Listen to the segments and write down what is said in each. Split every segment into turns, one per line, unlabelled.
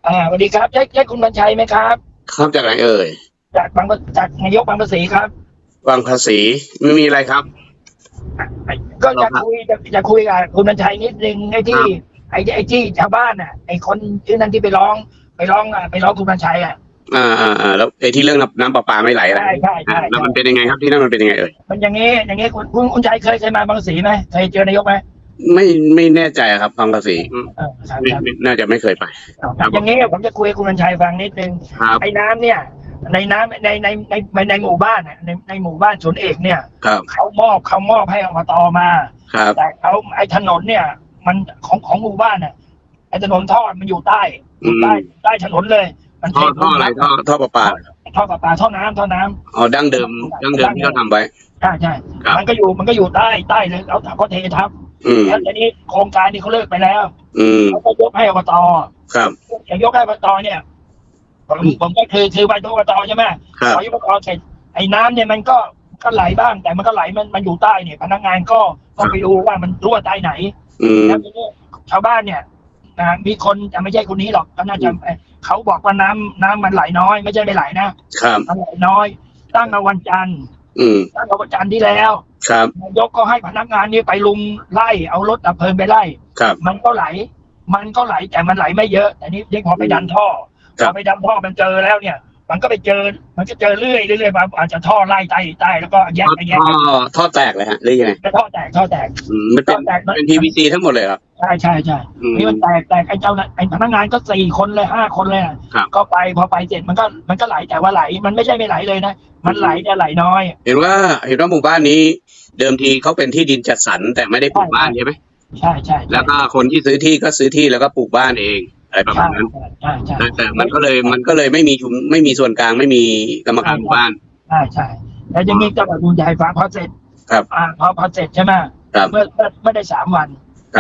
สวัสดีครับใช่คุณบรรชัยไหมครับ
ครับจากไหนเอ่ย
จากนายกบางภาษีครับ
บางภาษีไม่มีอะไรครับ
ก็จะคุยกับคุณบรรชัยนิดนึงไอ้ที่ชาวบ้านไอ้คนที่นั่นที่ไปร้องคุณบรรชัย
แล้วไอ้ที่เรื่องน้ำประปาไม่ไหลอะไร
ใช่
แล้วมันเป็นยังไงครับที่นั่นมันเป็นยังไงเอ่ย
มันอย่างงี้คุณชัยเคยมาบางภาษีไหมเคยเจอนายกไหม
ไม่แน่ใจครับบางภาษีน่าจะไม่เคยไป
อย่างงี้ผมจะคุยคุณบรรชัยฟังนิดนึงไอ้น้ำเนี่ยในหมู่บ้านในหมู่บ้านสวนเอกเนี่ยเขามอบให้อบตมาแต่ไอ้ถนนเนี่ยมันของหมู่บ้านไอ้ถนนท่อมันอยู่ใต้ถนนเลยมัน
ท่ออะไรท่อประปา
ท่อน้ำ
อ๋อดั้งเดิมที่เขาทำไว้
ใช่มันก็อยู่ใต้เลยแล้วเขาเททับแล้วทีนี้โครงการนี้เขาเลิกไปแล้วเขาก็ยกให้อบตอย่างยกให้อบตเนี่ยผมก็คือไปอบตใช่ไหมพอยกอบตเสร็จไอ้น้ำเนี่ยมันก็ไหลบ้างแต่มันก็ไหลมันอยู่ใต้เนี่ยพนักงานก็ไปดูว่ามันรั่วใต้ไหนแล้วทีนี้ชาวบ้านเนี่ยมีคนจะไม่ใช่คนนี้หรอกก็น่าจะเขาบอกว่าน้ำมันไหลน้อยไม่ใช่ไม่ไหลนะมันไหลน้อยตั้งแต่วันจันทร์ที่แล้วนายกก็ให้พนักงานนี่ไปลุมไล่เอารถดับเพลิงไปไล่มันก็ไหลแต่มันไหลไม่เยอะแต่นี้ยังพอไปดันท่อมันเจอแล้วเนี่ยมันก็เจอเรื่อยมาอาจจะท่อไล่ใต้แล้วก็แยก
ท่อแตกเลยฮะหรือยังไง
ท่อแตก
มันเป็น PVC ทั้งหมดเลยครับ
ใช่นี่มันแตกไอ้พนักงานก็4 คนเลย5 คนเลยก็พอไปเสร็จมันก็ไหลแต่ว่าไหลมันไม่ใช่ไม่ไหลเลยนะมันไหลแต่ไหลน้อย
เห็นว่าหมู่บ้านนี้เดิมทีเขาเป็นที่ดินจัดสรรแต่ไม่ได้ปลูกบ้านใช่ไหม
ใช่
แล้วก็คนที่ซื้อที่ก็ซื้อที่แล้วก็ปลูกบ้านเองอะไรประมาณนั้นแต่มันก็เลยไม่มีส่วนกลางไม่มีกรรมการหมู่บ้าน
ใช่แล้วยังมีก็แบบคุณยายฟังพอเสร็จพอเสร็จใช่ไหมเมื่อได้3 วัน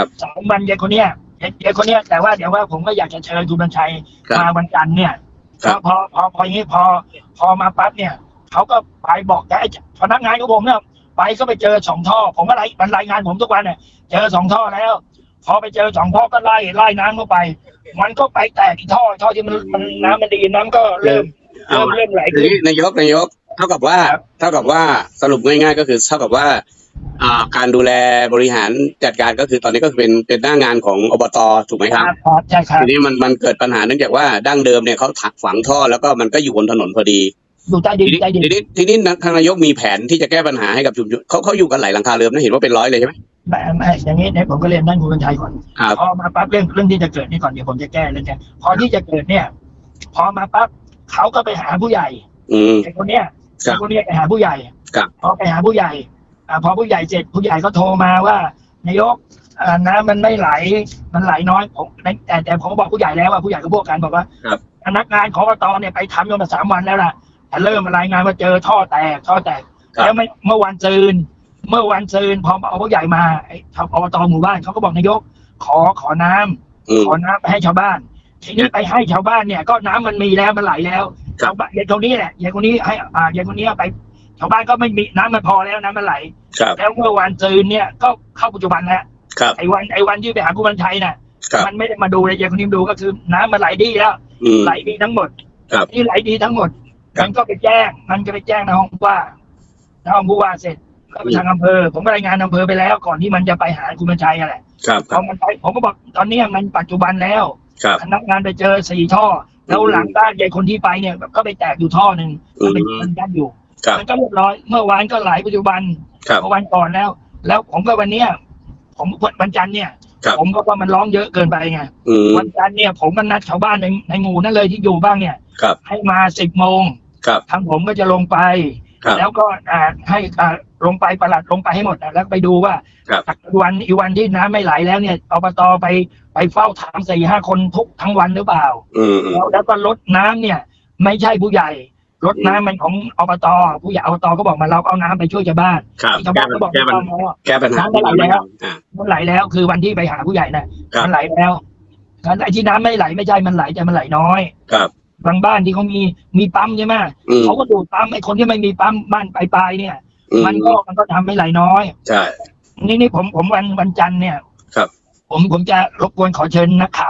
3 วันยายคนเนี้ยแต่ว่าเดี๋ยวว่าผมก็อยากจะเชิญคุณบรรชัยมาวันจันทร์เนี่ยพออย่างนี้พอมาปั๊บเนี่ยเขาก็ไปบอกแกพนักงานของผมเนี่ยไปก็ไปเจอ2 ท่อผมก็มันรายงานผมทุกวันเนี่ยเจอ2 ท่อแล้วพอไปเจอ2 ท่อก็ไล่น้ำเข้าไปมันก็ไปแตกที่ท่อที่มันน้ำมันดีน้ำก็เริ่มไหลขึ้น
นายกเท่ากับว่าสรุปง่ายๆก็คือเท่ากับว่าการดูแลบริหารจัดการก็คือตอนนี้ก็เป็นหน้างานของอบต.ถูกไหมครับ
ใช่ครับ
ทีนี้มันเกิดปัญหาเนื่องจากว่าดั้งเดิมเนี่ยเขาถักฝังท่อแล้วก็มันก็อยู่บนถนนพอดี
อยู่ใต้ดิน
ทีนี้ทางนายกมีแผนที่จะแก้ปัญหาให้กับชุมชนเขาอยู่กันหลายหลังคาเรือนนะเห็นว่าเป็น100เลยใช่ไหม
ไม่อย่างนี้เนี่ยผมก็เรียนท่านคุณบรรชัยก่อนพอมาปั๊บเรื่องที่จะเกิดนี่ก่อนเดี๋ยวผมจะแก้เรื่องนี้พอที่จะเกิดเนี่ยพอมาปั๊บเขาก็ไปหาผู้ใหญ่ไอ้คนเนี้ยไปหาผู้ใหญ่พอไปหาผู้ใหญ่พอผู้ใหญ่เสร็จผู้ใหญ่ก็โทรมาว่านายกน้ำมันไม่ไหลมันไหลน้อยแต่ผมบอกผู้ใหญ่แล้วว่าผู้ใหญ่ก็พวกกันบอกว่าพนักงานของอบต.เนี่ยไปทำมา3 วันแล้วล่ะเริ่มรายงานว่าเจอท่อแตกแล้วเมื่อวันซืนพอเอาผู้ใหญ่มาไอ้อบต.หมู่บ้านเขาก็บอกนายกขอน้ำไปให้ชาวบ้านทีนี้ไปให้ชาวบ้านเนี่ยก็น้ำมันมีแล้วมันไหลแล้วชาวบ้านอย่างตรงนี้แหละอย่างคนนี้ให้อย่างคนนี้ไปชาวบ้านก็ไม่มีน้ำมันพอแล้วน้ำมันไหลแล้วเมื่อวันซืนเนี่ยก็เข้าปัจจุบันแล้วไอ้วันที่ไปหาคุณบรรชัยน่ะมันไม่ได้มาดูเลยอย่างคนนี้ดูก็คือน้ำมันไหลดีแล้วไหลดีทั้งหมดที่ไหลดีทั้งหมดมันก็ไปแจ้งในห้องผู้ว่าเสร็จก็ไปทางอำเภอผมก็รายงานอำเภอไปแล้วก่อนที่มันจะไปหาคุณบรรชัยอะไรพอมันไปผมก็บอกตอนนี้มันปัจจุบันแล้วพนักงานไปเจอ4 ท่อแล้วหลังบ้านใหญ่คนที่ไปเนี่ยก็ไปแตกอยู่ท่อหนึ่งมันกั้นอยู่มันก็เรียบร้อยเมื่อวานก็ไหลปัจจุบันเมื่อวันก่อนแล้วผมก็วันเนี้ยผมวันจันทร์เนี่ยผมก็ว่ามันร้องเยอะเกินไปไงวันจันทร์เนี่ยผมก็นัดชาวบ้านในหมู่นั่นเลยที่อยู่บ้างเนี่ยให้มา10 โมงทางผมก็จะลงไปแล้วก็ให้ลงไปประหลัดลงไปให้หมดแล้วไปดูว่าอีวันที่น้ำไม่ไหลแล้วเนี่ยอบต.ไปเฝ้าถาม4-5 คนทั้งวันหรือเปล่าแล้วก็รถน้ำเนี่ยไม่ใช่ผู้ใหญ่รถน้ำมันของอบต.ผู้ใหญ่อบต.ก็บอกมาเราเอาน้ำไปช่วยชาวบ้านชาวบ้านก็บอก
แก้ปัญหา
มันไหลแล้วคือวันที่ไปหาผู้ใหญ่น่ะมันไหลแล้วไอ้ที่น้ำไม่ไหลไม่ใช่มันไหลแต่มันไหลน้อยบางบ้านที่เขามีปั๊มใช่ไหมเขาก็ดูดปั๊มไอ้คนที่ไม่มีปั๊มบ้านปลายเนี่ยมันก็ทำให้ไหลน้อย
ใช่
นี่ผมวันจันทร์เนี่ยผมจะรบกวนขอเชิญนักข่าว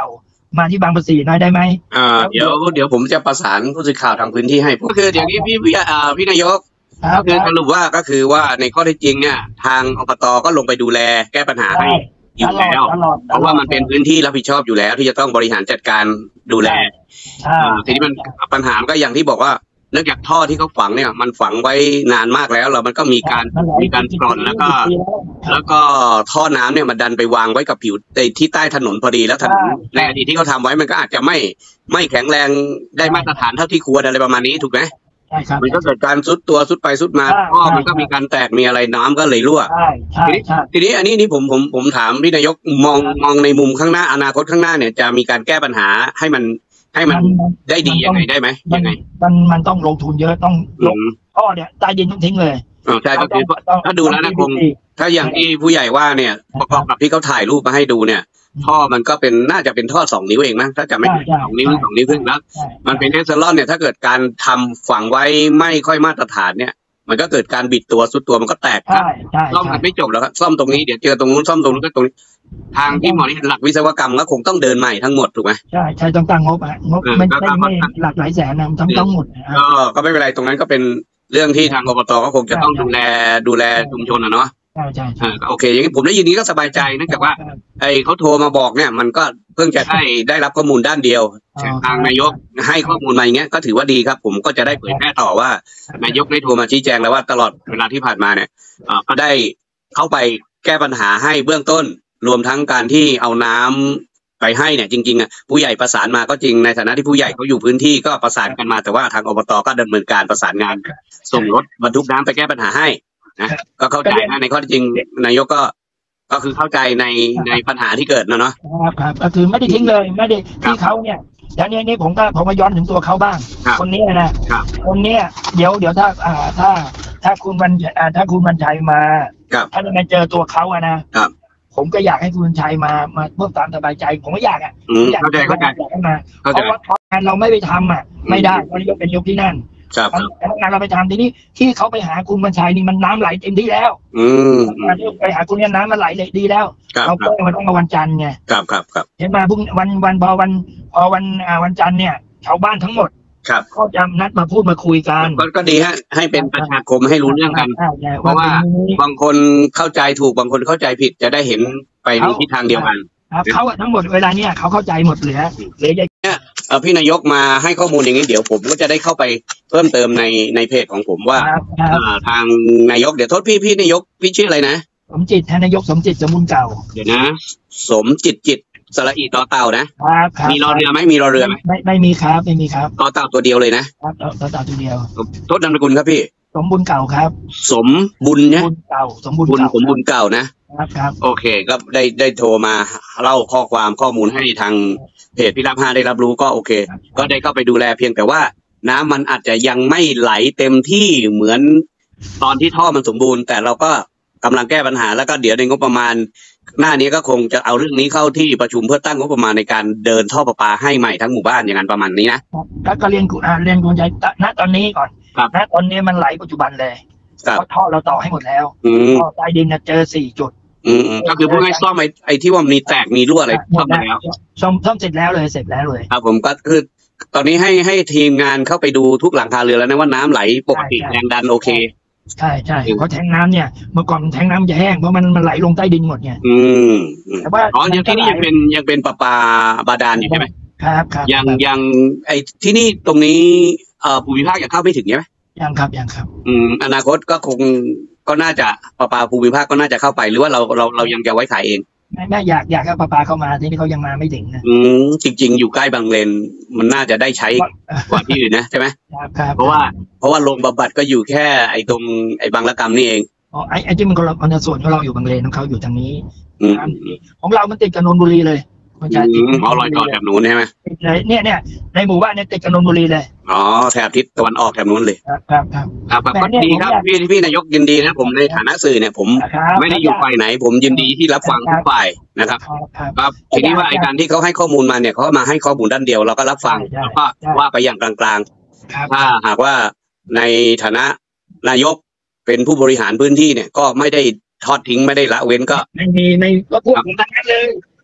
มาที่บางปะสีหน่อยได้ไหม
เดี๋ยวผมจะประสานผู้สื่อข่าวทางพื้นที่ให้ก็คืออย่างนี้พี่นายกก็คือสรุปว่าก็คือว่าในข้อเท็จจริงเนี่ยทางอบตก็ลงไปดูแลแก้ปัญหาให้อยู่แล้วเพราะว่ามันเป็นพื้นที่รับผิดชอบอยู่แล้วที่จะต้องบริหารจัดการดูแลทีนี้มันปัญหาก็อย่างที่บอกว่าเนื่องจากท่อที่เขาฝังเนี่ยมันฝังไว้นานมากแล้วมันก็มีการปล่อนแล้วก็ท่อน้ำเนี่ยมันดันไปวางไว้กับผิวที่ใต้ถนนพอดีแล้วถนนในอดีตที่เขาทำไว้มันก็อาจจะไม่แข็งแรงได้มาตรฐานเท่าที่ควรอะไรประมาณนี้ถูกไหมมันก็เกิดการซุดไปซุดมาก็มันก็มีการแตกมีอะไรน้ำก็เลยรั่วทีนี้อันนี้ผมถามพี่นายกมองในมุมข้างหน้าอนาคตข้างหน้าเนี่ยจะมีการแก้ปัญหาให้มันได้ดียังไงได้ไหมยังไง
มันต้องลงทุนเยอะต้องลงท่อเนี่ยใต้ดินต้องทิ้งเลย
ใช่ก็คือถ้าดูแล้วนะคงถ้าอย่างที่ผู้ใหญ่ว่าเนี่ยประกอบกับที่เขาถ่ายรูปมาให้ดูเนี่ยท่อมันก็เป็นน่าจะเป็นท่อ2 นิ้วเองมั้งถ้าจะไม่2 นิ้ว2 นิ้วครึ่งแล้วมันเป็นเอสเซอรอนเนี่ยถ้าเกิดการทำฝังไว้ไม่ค่อยมาตรฐานเนี่ยมันก็เกิดการบิดตัวซุดตัวมันก็แตกครับซ่อมกันไม่จบแล้วครับซ่อมตรงนี้เดี๋ยวเจอตรงนู้นซ่อมตรงนู้นก็ตรงนี้ทางที่หมอนี่หลักวิศวกรรมก็คงต้องเดินใหม่ทั้งหมดถูกไหม
ใช่ต้องตั้งงบไม่หลักหลายแสนนะต้องหมด
ก็ไม่เป็นไรตรงนั้นก็เป็นเรื่องที่ทางอบตก็คงจะต้องดูแลชุมชนนะเนาะ
ใช่
โอเคอย่างนี้ผมได้ยินนี้ก็สบายใจเนื่องจากว่าเขาโทรมาบอกเนี่ยมันก็เพิ่งจะได้รับข้อมูลด้านเดียวทางนายกให้ข้อมูลมาอย่างเงี้ยก็ถือว่าดีครับผมก็จะได้เผยแพร่ต่อว่านายกได้โทรมาชี้แจงแล้วว่าตลอดเวลาที่ผ่านมาเนี่ยก็ได้เข้าไปแก้ปัญหาให้เบื้องต้นรวมทั้งการที่เอาน้ำไปให้เนี่ยจริงๆผู้ใหญ่ประสานมาก็จริงในฐานะที่ผู้ใหญ่เขาอยู่พื้นที่ก็ประสานกันมาแต่ว่าทางอบตก็ดำเนินการประสานงานส่งรถบรรทุกน้ำไปแก้ปัญหาให้นะก็เข้าใจนะในข้อที่จริงนายกก็คือเข้าใจในปัญหาที่เกิดนะเนาะ
ครับก็คือไม่ได้ทิ้งเลยไม่ได้ที่เขาเนี่ยแล้วนี่ผมมาย้อนถึงตัวเขาบ้างคนนี้นะคนนี้เดี๋ยวถ้าคุณบรรชัยมาถ้าจะเจอตัวเขาอะนะผมก็อยากให้คุณบรรชัยมาเพื่อความสบายใจผมก็อยาก
เข้าใจ
ให้มาเพราะว่างานเราไม่ไปทำอ่ะไม่ได้เพราะยกเป็นยกที่นั่นงานเราไปทำทีนี้ที่เขาไปหาคุณบรรชัยนี่มันน้ำไหลเต็มที่แล้วไปหาคุณเนี่ยน้ำมันไหลเลยดีแล้วเราก็มันต้องมาวันจันทร์ไง
ครับ
เห็นมาพรุ่งวันพอวันจันทร์เนี่ยชาวบ้านทั้งหมดก็จะนัดมาพูดมาคุยกัน
ก็ดีฮะให้เป็นประชาคมให้รู้เรื่องกันเพราะว่าบางคนเข้าใจถูกบางคนเข้าใจผิดจะได้เห็นไปในทิศทางเดียวกัน
เขาทั้งหมดเวลาเนี่ยเขาเข้าใจหมดเลย
เนี่ยพี่นายกมาให้ข้อมูลอย่างนี้เดี๋ยวผมก็จะได้เข้าไปเพิ่มเติมในเพจของผมว่าทางนายกเดี๋ยวโทษพี่นายกพี่ชื่ออะไรนะ
สมจิตนายกสมจิตสมุนเก่า
เดี๋ยวนะสมจิตสระอีต่อเต่านะมีรอเรือไหมมีรอเรือไหม
ไม่มีครับไม่มีครับ
ต่อเต่าตัวเดียวเลยนะครับ
ต่อเต่าตัวเดียว
โทษนามสกุลครับพี่
สมบุญเก่าครับ
สมบุญเนี่ย
สมบุญ
เก่านะครับโอเคก็ได้โทรมาเล่าข้อมูลให้ทางเพจพี่รับ5ได้รับรู้ก็โอเคก็ได้เข้าไปดูแลเพียงแต่ว่าน้ำมันอาจจะยังไม่ไหลเต็มที่เหมือนตอนที่ท่อมันสมบูรณ์แต่เราก็กำลังแก้ปัญหาแล้วก็เดี๋ยวในงบประมาณหน้านี้ก็คงจะเอาเรื่องนี้เข้าที่ประชุมเพื่อตั้งงบประมาณในการเดินท่อประปาให้ใหม่ทั้งหมู่บ้านอย่างนั้นประมาณนี้นะ
ก็เรียนคุณใจณตอนนี้ก่อนณตอนนี้มันไหลปัจจุบันเลยเพราะท่อเราต่อให้หมดแล้วท่อใต้ดินเจอ4 จุด
ก็คือพวกไอ้ซ่อมไอ้ที่ว่ามีแตกมีรั่วอะไรซ่อมแล้ว
ซ่อมเสร็จแล้วเลย
ครับผมก็คือตอนนี้ให้ทีมงานเข้าไปดูทุกหลังคาเรือนแล้วนะว่าน้ำไหลปกติแรงดันโอเค
ใช่เพราะแทงน้ำเนี่ยเมื่อก่อนแทงน้ำจะแห้งเพราะมันไหลลงใต้ดินหมดไง
แต่ว่าที่นี่ยังเป็นประปาบาดาลอยู่ใช่ไหม
ครับ
ยังไอ้ที่นี่ตรงนี้ภูมิภาคยังเข้าไม่ถึงใช่ไหม
ยังครับ
อนาคตก็น่าจะประปาภูมิภาคก็น่าจะเข้าไปหรือว่าเรายังจะไว้ขายเอง
ไม่อยากให้ประปาเข้ามาที่นี่เขายังมาไม่ถึงนะ
จริงๆอยู่ใกล้บางเลนมันน่าจะได้ใช้กว่าที่อื่นนะใช่ไหมเพราะว่าโรงบำบัดก็อยู่แค่ไอ้ตรงไอ้บางละกำนี่เอง
ไอ้ที่มันส่วนของเราอยู่บางเลนของเขาอยู่ทางนี้ของเรามันติดกับนนทบุรีเลย
เอาลอยต่อแถบนู้นใช่ไหม
เนี่ยในหมู่บ้านเนี่ยติดกับนนทบุรีเลย
แถบทิศตะวันออกแถบนู้นเลย
ครับ
ดีครับพี่นายกยินดีนะผมในฐานะสื่อเนี่ยผมไม่ได้อยู่ฝ่ายไหนผมยินดีที่รับฟังทุกฝ่ายนะครับครับทีนี้ว่าไอ้การที่เขาให้ข้อมูลมาเนี่ยเขามาให้ข้อมูลด้านเดียวเราก็รับฟังแล้วก็ว่าไปอย่างกลางๆถ้าหากว่าในฐานะนายกเป็นผู้บริหารพื้นที่เนี่ยก็ไม่ได้ทอดทิ้งไม่ได้ละเว้นก็
ไม่ก็พวกผมทั้งนั้นเลย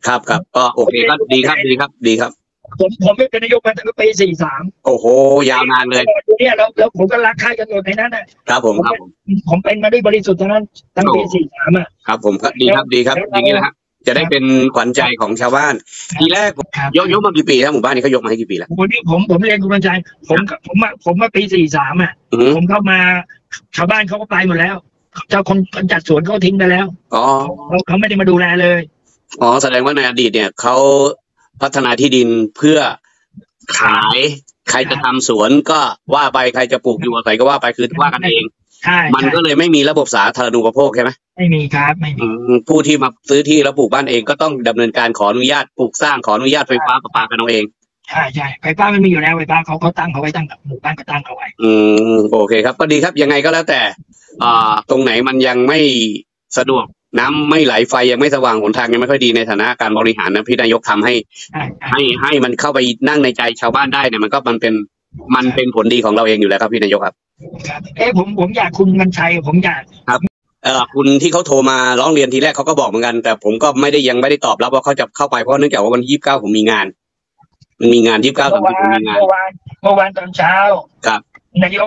ครับก็โอเคก็ดีครับ
ผมเป็นนายกมาตั้งแต่ปี43โ
อ้โหยาวนานเลย
เนี่ยแล้วผมก็รักใคร่กันหมดในนั้น
นะครับ
ผมเป็นมาด้วยบริสุทธิ์ทั้งนั้นตั้งปี43
ครับผมก็ดีครับอย่างนี้นะฮะจะได้เป็นขวัญใจของชาวบ้านทีแรกยกมากี่ปีแล้วหมู่บ้านนี้เขายกมาให้กี่ปีแล้ว
วันนี้ผมเรียนคุณบรรจัยผมมาปี43ผมเข้ามาชาวบ้านเขาก็ไปหมดแล้วเจ้าคนจัดสวนเขาทิ้งไปแล้วเขาไม่ได้มาดูแลเลย
แสดงว่าในอดีตเนี่ยเขาพัฒนาที่ดินเพื่อขายใครจะทำสวนก็ว่าไปใครจะปลูกอยู่อะไรก็ว่าไปคือว่ากันเองมันก็เลยไม่มีระบบสาธารณูปโภคใช่ไหม
ไม่มีครับไม่มี
ผู้ที่มาซื้อที่แล้วปลูกบ้านเองก็ต้องดำเนินการขออนุญาตปลูกสร้างขออนุญาตไฟฟ้าประปากันเอาเอง
ใช่ไฟฟ้ามันมีอยู่แล้วไฟฟ้าเขาตั้งเขาไว้ตั้งหมู่บ้านก็ตั้งเขาไว้
โอเคครับก็ดีครับยังไงก็แล้วแต่ตรงไหนมันยังไม่สะดวกน้ำไม่ไหลไฟยังไม่สว่างหนทางยังไม่ค่อยดีในฐานะการบริหารนะพี่นายกทำให้มันเข้าไปนั่งในใจชาวบ้านได้เนี่ยมันเป็นผลดีของเราเองอยู่แล้วครับพี่นายกครับ
ผมอยากคุณบรรชัยผมอยาก
ครับคุณที่เขาโทรมาร้องเรียนทีแรกเขาก็บอกเหมือนกันแต่ผมก็ยังไม่ได้ตอบรับว่าเขาจะเข้าไปเพราะเนื่องจากว่าวันที่29ผมมีงานมันมีงาน29ผมมีงาน
เมื่อวานตอนเช้า
ครับ
นายก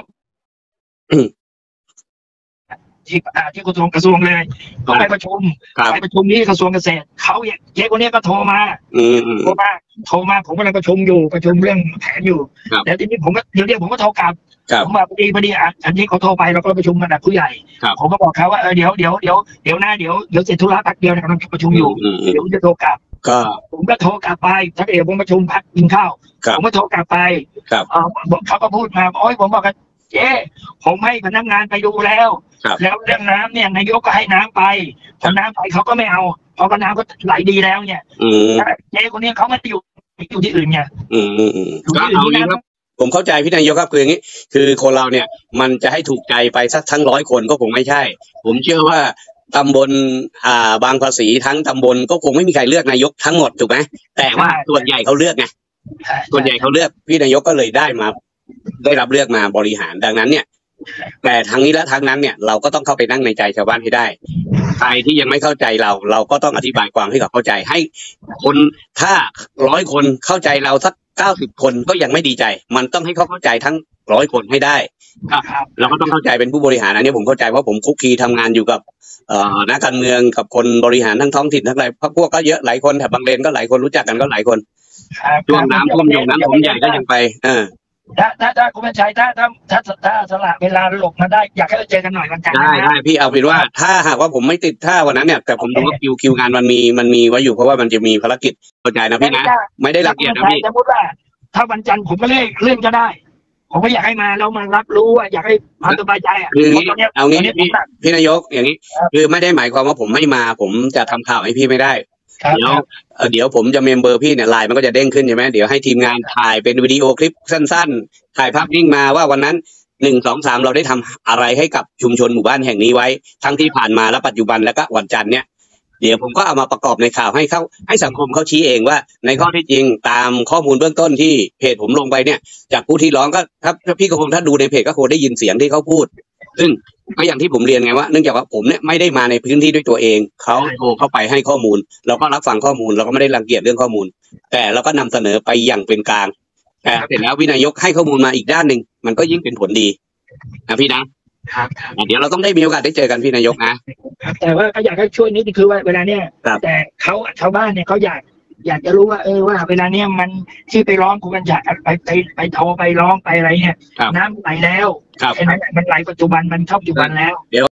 ที่กระทรวงเลยเขาไปประชุมนี้กระทรวงเกษตรเขาเจ๊คนนี้ก็โทรมาผมกำลังประชุมเรื่องแผนอยู่แต่ทีนี้ผมก็เดี๋ยวผมก็โทรกลับผมว่าพอดีอันนี้เขาโทรไปเราก็ประชุมกันแบบผู้ใหญ่ผมก็บอกเขาว่าเดี๋ยวนะเดี๋ยวเสร็จธุระพักเดียวกำลังประชุมอยู่เดี๋ยวจะโทรกลับผมก็โทรกลับไปถ้าเดี๋ยวผมประชุมพักกินข้าวผมก็โทรกลับไปเขาก็พูดมาผมบอกกันเจ๊ผมให้พนักงานไปดูแล้วเรื่องน้ำเนี่ยนายกก็ให้น้ำไปพอน้ำไปเขาก็ไม่เอาพอน้ำก็ไหลดีแล้วเนี่ยเจ๊คนนี้เขาไม่อยู่ที่อื่นไง
ก็เอางี้ครับผมเข้าใจพี่นายกครับคืออย่างนี้คือคนเราเนี่ยมันจะให้ถูกใจไปสักทั้ง100 คนก็คงไม่ใช่ผมเชื่อว่าตำบลบางภาษีทั้งตำบลก็คงไม่มีใครเลือกนายกทั้งหมดถูกไหมแต่ว่าส่วนใหญ่เขาเลือกไงส่วนใหญ่เขาเลือกพี่นายกก็เลยได้รับเลือกมาบริหารดังนั้นเนี่ยแต่ทั้งนี้และทั้งนั้นเนี่ยเราก็ต้องเข้าไปนั่งในใจชาวบ้านให้ได้ใครที่ยังไม่เข้าใจเราก็ต้องอธิบายความให้เขาเข้าใจให้คนถ้า100 คนเข้าใจเราสัก90 คนก็ยังไม่ดีใจมันต้องให้เขาเข้าใจทั้ง100 คนให้ได้เราก็ต้องเข้าใจเป็นผู้บริหารอันนี้ผมเข้าใจเพราะผมคุกคีทำงานอยู่กับนักการเมืองกับคนบริหารทั้งท้องถิ่นทั้งหลายพวกก็เยอะหลายคนแถบบางเลนก็หลายคนรู้จักกันก็หลายคนช่วงน้ำท่วมอยู่น้ำผมใหญ่ก็ยังไป
ถ้าคุณบรรชัยถ้าสละเวลาหลบมาได้อยากให้เราเจอกันหน่อยวันจันทร์
ได้พี่เอาเป็นว่าถ้าหากว่าผมไม่ติดถ้าวันนั้นเนี่ยแต่ผมดูว่าคิวงานมันมีไว้อยู่เพราะว่ามันจะมีภารกิจเข้าใจนะพี่นะไม่ได้รังเกียจนะพี่
สมมติว่าถ้าวันจันทร์ผมไม่เลื่อนก็ได้ผมก็อยากให้มาแล้วมันรับรู้ว่าอยากให้ความสบายใจ
คือเอางี้พี่นายกอย่างนี้คือไม่ได้หมายความว่าผมไม่มาผมจะทำข่าวให้พี่ไม่ได้เดี๋ยวผมจะเมมเบอร์พี่เนี่ยไลน์มันก็จะเด้งขึ้นใช่ไหมเดี๋ยวให้ทีมงานถ่ายเป็นวิดีโอคลิปสั้นๆถ่ายภาพนิ่งมาว่าวันนั้น1 2 3เราได้ทำอะไรให้กับชุมชนหมู่บ้านแห่งนี้ไว้ทั้งที่ผ่านมาและปัจจุบันแล้วก็วันจันทร์เนี่ยเดี๋ยวผมก็เอามาประกอบในข่าวให้สังคมเขาชี้เองว่าในข้อที่จริงตามข้อมูลเบื้องต้นที่เพจผมลงไปเนี่ยจากผู้ที่ร้องก็ถ้าพี่ก็คงถ้าดูในเพจก็คงได้ยินเสียงที่เขาพูดซึ่งก็อย่างที่ผมเรียนไงว่าเนื่องจากว่าผมเนี่ยไม่ได้มาในพื้นที่ด้วยตัวเองเขาโทรเข้าไปให้ข้อมูลเราก็รับฟังข้อมูลเราก็ไม่ได้รังเกียจเรื่องข้อมูลแต่เราก็นำเสนอไปอย่างเป็นกลางแต่เสร็จแล้ววินายกให้ข้อมูลมาอีกด้านหนึ่งมันก็ยิ่งเป็นผลดีนะพี่นะเดี๋ยวเราต้องได้มีโอกาสได้เจอกันพี่นายกนะ
แต่ว่าก็อยากให้ช่วยนิดนึงคือว่าเวลาเนี่ยแต่เขาชาวบ้านเนี่ยเขาอยากจะรู้ว่าว่าเวลาเนี้ยมันที่ไปร้องคุณกันอยากไปโทรไปร้องไปอะไรเนี่ยน้ำไหลแล้วมันไหลปัจจุบันมันเท่าปัจจุบันแล้ว